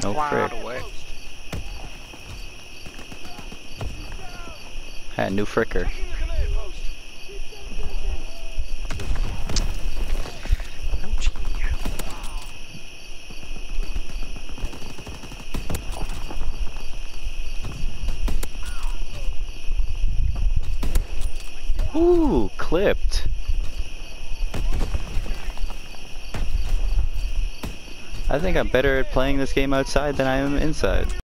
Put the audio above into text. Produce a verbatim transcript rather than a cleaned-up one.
No frick. Away. Had new fricker. Ooh, clipped. I think I'm better at playing this game outside than I am inside.